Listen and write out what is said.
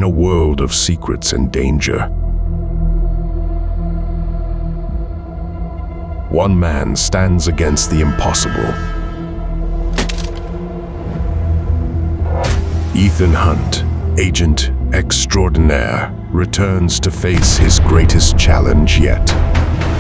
in a world of secrets and danger. One man stands against the impossible. Ethan Hunt, agent extraordinaire, returns to face his greatest challenge yet.